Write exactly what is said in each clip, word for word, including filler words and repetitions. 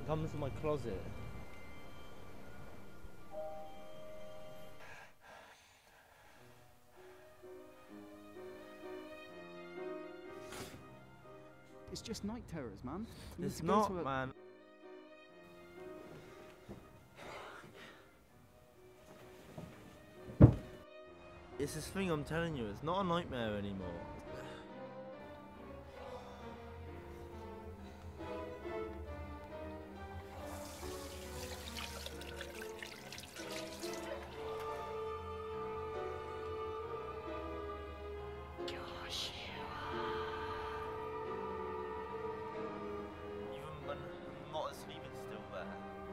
Come to my closet. It's just night terrors, man. You It's need to go not, to a... man. It's this thing I'm telling you, it's not a nightmare anymore. Even when I'm not asleep, it's still there.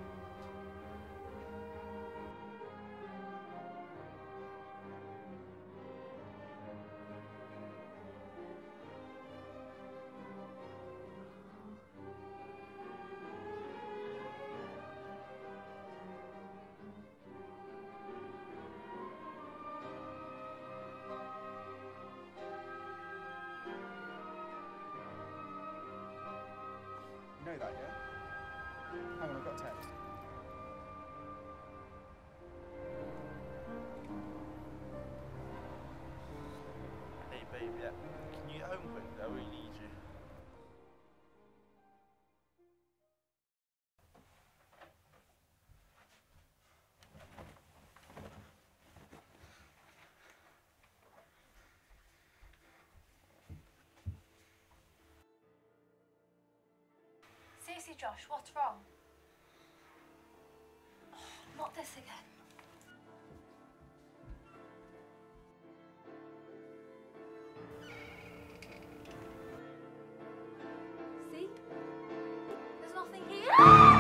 You know that, yeah? Hang on, I've got a text. Hey babe, yeah. Can you get home quick? I really need you. Seriously, Josh, what's wrong? Oh, not this again. See? There's nothing here.